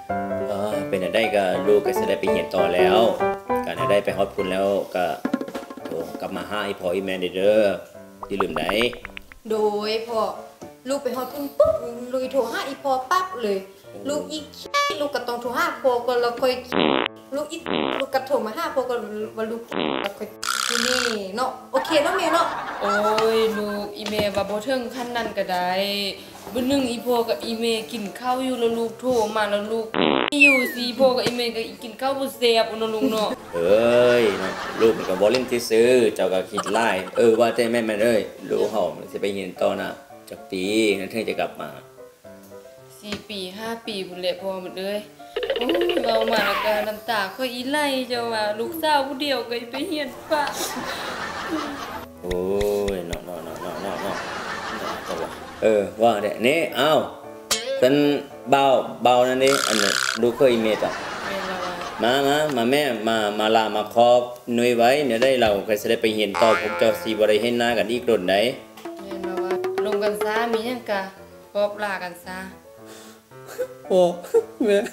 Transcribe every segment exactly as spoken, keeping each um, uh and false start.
เออเป็นได้ก็ลูกก็จะได้ไปเรียนต่อแล้วการได้ไปฮอดพุ่นแล้วก็โทรกลับมาหาไอ้พ่อไอ้แม่เด้อที่ลืมได้โดยพ่อลูกไปฮอดพุ่นปุ๊บลุยโทรหาอีพ่อปั๊บเลยลูกอีกลูกก็ต้องโทรหาพ่อก็แล้วค่อยลูกอีลูกก็โทรมาหาพ่อก็ว่าลูกแล้วค่อยที่นี่เนาะโอเคเนาะแม่เนาะโอ้ยลูกอีเมว่าบ่ถึงขั้นนั้นก็ได้มื้อนึงอีพ่อกับอีเมกินข้าวอยู่แล้วลูกโทรมาแล้วลูกอยู่สิพ่อกับอีเมก็กินข้าวบ่แซ่บเนาะลุงเนาะเอ้ยลูกมันก็บ่เล่นซื่อเจ้าก็คิดหลายเออว่าแต่แม่แม่เอ้ยลูกเฮามันสิไปเรียนต่อนะจักปีนั้นถึงจะกลับมาสี่ปีห้าปีพุ่นแหละพ่อหมดเลยโอ้ยเว้ามาแล้วก็น้ำตาค่อยอีไหลเจ้าว่าลูกสาวผู้เดียวก็ไปเรียนปะโอ้ยเนาะเนาะเนาะเนาะเนาะเนาะเออว่าเด้นี่อ้าวเป็นเบาเบานั่นนี่อันนี้ลูกเคยเมตอ่ะมามามาแม่มามาลามาคอบหน่วยไว้เดี๋ยวได้เราก็จะได้ไปเรียนต่อพวกเจ้าสิบ่ได้เห็นหน้ากันอีกโดนได้แม่นว่าว่าลงกันซะมีหยังกะครบลากันซะโอ้แม่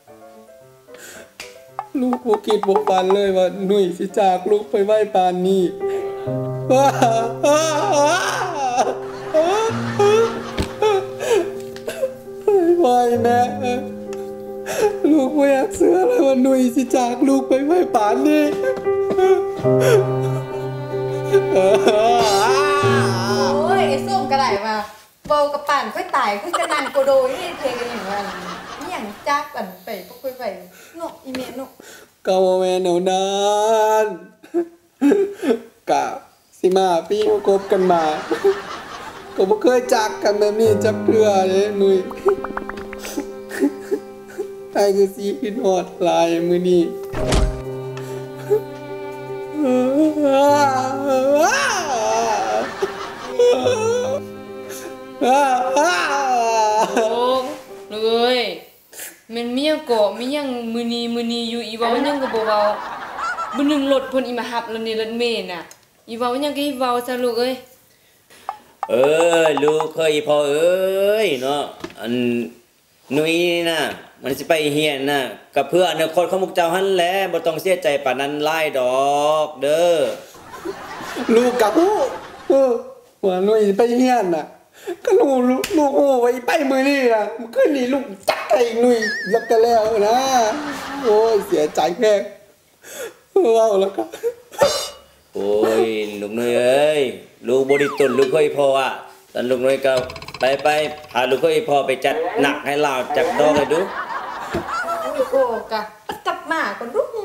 ลูกบ่คิดบ่ฝันเลยว่าหนุ่ยสิจากลูกไปไว้ปานนี้ว้าว้ายแม่ลูกบ่อยากเชื่อเลยว่าหนุ่ยสิจากลูกไปไว้ปานนี้โอ้ยไอ้ส้มก็ได้มาเบากับป่านค่อยตายคือกระนังโกโดนี่เทกันอย่างนั้นนี่อย่างจักกันไปพวกค่อยไปเนาะอีเมเนาะก็บ่แม่นแนวนั้นกะสิมาปีก็คบกันมาก็บ่เคยจากกันแบบนี้จักเทื่อเด้หนุ่ยไอ้คือสิคิดฮอดหลายมื้อนี้โอ้เลยมันมีหยังเกาะมีหยังมื้อนี้มื้อนี้อยู่อีเว้าหยังก็บ่เว้ามื้อนึงรถเพิ่นอีมารับแล้วนี่รถเมล์น่ะอีเว้าหยังก็อีเว้าซะลูกเอ้ยเอ้ยลูกเคยพ่อเอ้ยเนาะอันหนุ่ยน่ะมันสิไปเรียนน่ะกับเพื่ออนาคตของพวกเจ้าหั่นแหละบ่ต้องเสียใจปานนั้นหลายดอกเด้อลูกกับฮู้เออว่าหนุ่ยไปเรียนน่ะก็ลูกลูกฮู้ไว้ไปมื้อนี้น่ะมื้อคืนนี้ลูกจักไอ้หนุ่ยแล้วก็แล้วนะโอ้ยเสียใจแท้เว้าแล้วก็โอ้ยลูกน้อยเอ้ยลูกบ่ได้ต้นลูกเคยพ่ออ่ะตอนลูกน้อยก็ไปไปพาลูกเคยพ่อไปจัดหนักให้ลาวจักดอกเลยดูลูกโอ้กะกลับมาก่อนลูก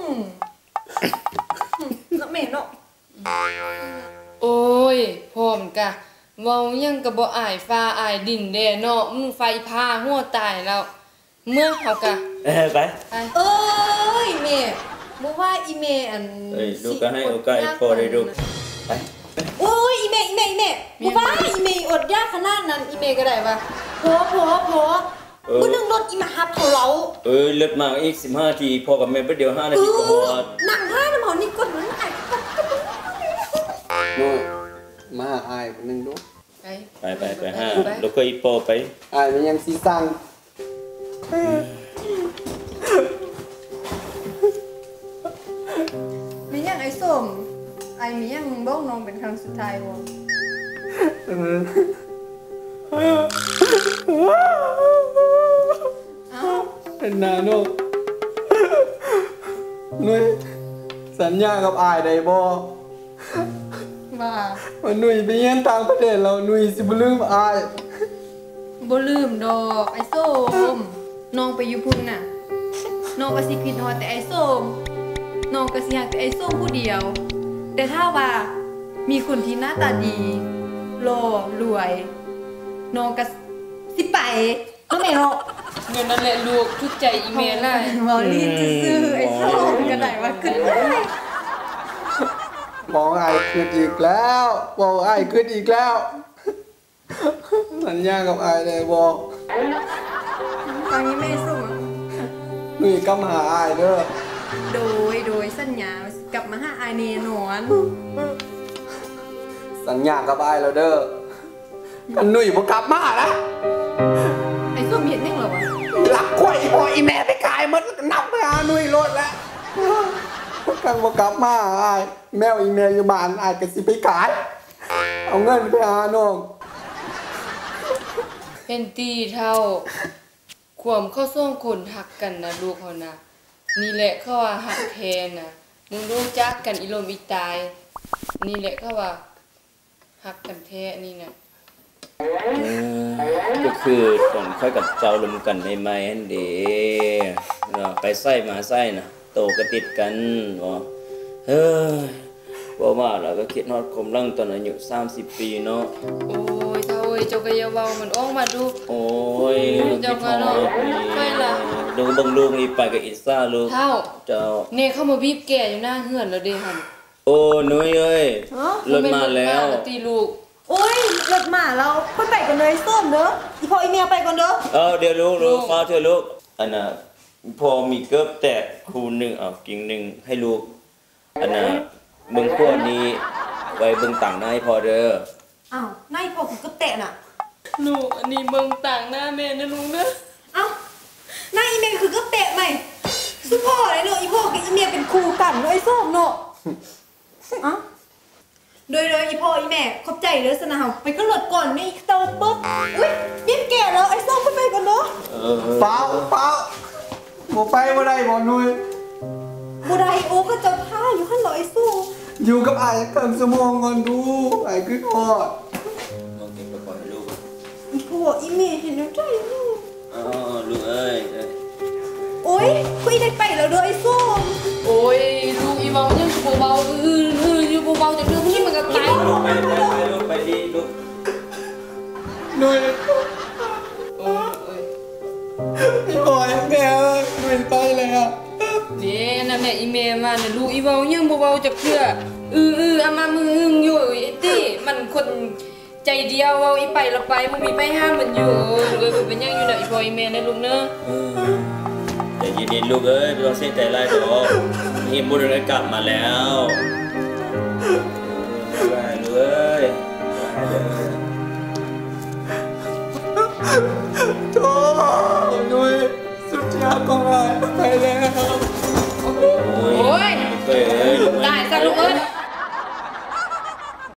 เนาะแม่เนาะโอ้ยพร้อมกะเว้าหยังก็บ่อายฟ้าอายดินแด้เนาะมึงไฟพาหัวตายแล้วเมื่อเฮากะเออไปเอ้ยแม่บ่ว่าอีแม่อันเอ้ยลูกก็ให้โอกาสพ่อได้ลูกไปโอ้ยอีแม่อีแม่อีแม่บ่ว่าอีแม่อดยากขนาดนั้นอีแม่ก็ได้ว่าพอพอพอมื้อนึงรถอีมาฮับเท่าเราเอ้ยเลิศมากอีกสิบห้านาทีพ่อกับแม่บ่เดียวห้านาทีก็ฮอดนั่งห้าน้ำเฮานี่กดมันอ้ายลูกมาอ้ายคนนึงดูไปไปไปไปหาลูกเคยพ่อไปอ้ายมันยังสิสั่งมีหยังไอ้ส้มไอ้มีหยังบอกน้องเป็นครั้งสุดท้ายบ่เอ้าเป็นนาโนหนุ่ยสัญญากับอ้ายได้บ่ว่าว่าหนุ่ยไปเรียนต่างประเทศแล้วหนุ่ยสิบ่ลืมอ้ายบ่ลืมดอกไอ้ส้มน้องไปอยู่พุ่นน่ะน้องก็สิคิดฮอดแต่ไอ้ส้มน้องก็สิฮักแต่ไอ้ส้มผู้เดียวแต่ถ้าว่ามีคนที่หน้าตาดีหล่อรวยน้องก็สิไปเนาะแม่เนาะเงินนั่นแหละลูกทุกใจอีเมลล่ะเว้าลิ้นซื่อๆไอ้ส้มก็ได้ว่าขึ้นได้มองอ้ายขึ้นอีกแล้วบ่อ้ายขึ้นอีกแล้วสัญญากับอ้ายได้บ่ตอนนี้แม่ส้มหนุ่ยกลับมาหาอ้ายเด้อโดยโดยสัญญากลับมาหาอ้ายแน่นอนสัญญากับอ้ายแล้วเด้อกันหนุ่ยบ่กลับมานะไอ้ส้มเห็นยังเหรอวะรักข่อยพ่ออีแม่ไปมดแล้วก็นับไปหาหนุ่ยรถแล้วกลางบ่กลับมาอายแมวอีเมลอยู่บ้านอายก็สิไปขายเอาเงินไปหาน้องเป็นตีเท่าความเข้าส่งคนหักกันนะลูกเขานะนี่แหละเขาว่าหักแทนนะมึงรู้จักกันอีลมอีตายนี่แหละเขาว่าหักกันแท้นี่นะเออก็คือตอนค่อยกับเจ้าลมกันใหม่ๆนั่นเด้เนาะไปไส้มาไส้นะโตก็ติดกันบ่เฮ้ยบ่ว่าแล้วก็คิดฮอดความหลังตอนอายุสามสิบปีเนาะโอ้ยเท่าเอ้ยเจ้าก็อย่าเว้ามันออกมาดูโอ้ยเจ้าก็เนาะไม่ล่ะดูเบิ่งลูกนี่ไปกับอิซ่าลูกเท่าเจ้าเน่เข้ามาบีบแก่อยู่หน้าเฮือนแล้วเด้หั่นโอ้นุ้ยเอ้ยรถมาแล้วนตีลูกโอ้ยรถมาแล้วค่อยไปกันเลยส้มเด้ออีพ่ออีเมียไปก่อนเด้อเออเดี๋ยวลูกลูกฟ้าเธอลูกอันน่ะพอมีเกิบแตกคูหนึงเอากิ่งหนึงให้ลูกอันน่ะเบิ่งพวกนี้ไว้เบิ่งต่างหน้าให้พอเด้ออ้าวนายพ่อกูก็แตะน่ะลูกอันนี้เบิ่งต่างหน้าแม่นะลูกนะเอ้านายอีเมียคือก็แตะใหม่สุพ่อเลยเนาะอีพ่อกับอีเมียเป็นคู่กันเนาะไอ้ส้มเนาะเอ้าโดยโดยอีพ่ออีแม่ขอบใจเด้อสนะเฮาไปก็รถก่อนนี่เตาปุ๊บอุ้ยยิ่งแก่แล้วไอ้ส้มไปก่อนเนาะเออเปล่าเปล่าบ่ไปบ่ได้บ่หนุ่ยบ่ได้โอ้ก็เจ้าท่าอยู่หั่นเหรอไอ้ส้มอยู่กับอายเกินชั่วโมงก่อนดูอายคือฮอดเอาเก็บไปก่อนให้ลูกอีพ่ออีแม่เห็นแล้วใจลูกอ๋อลูกเอ้ยเอ้ยโอ้ยคุยได้ไปแล้วเด้อไอ้ส้มโอ้ยลูกอีเว้ายังบ่เบาอื้ออื้ออยู่บ่เบาจากเรื่องนี้มันก็ตายลูกไปไปไปลูกไปดีลูกหนุ่ยโอ้ยพี่บอยแม่หนุ่ยไปแล้วเด้นะแม่อีเมมาน่ะลูกอีเว้ายังบ่เว้าจักเทื่ออื้อๆอามามึงอยู่ไอ้ติมันคนใจเดียวเว้าอีไปละไปบ่มีไปห้ามมันอยู่โอ้ยลูกเอ้ยบ่เป็นหยังอยู่ดอกอีพ่ออีแม่นะลูกเนาะเออแต่ยินดีลูกเอ้ยไม่ต้องเสียใจไรดอกนี่บุญได้กลับมาแล้วเออบ๊ายบายลูกเอ้ยบ๊ายบายเด้อโธ่หนุ่ยสุดยอดของอายไปแล้วโอ้ยโอ้ยลูกเอ้ยลูกเอ้ยได้ซะลูกเอ้ย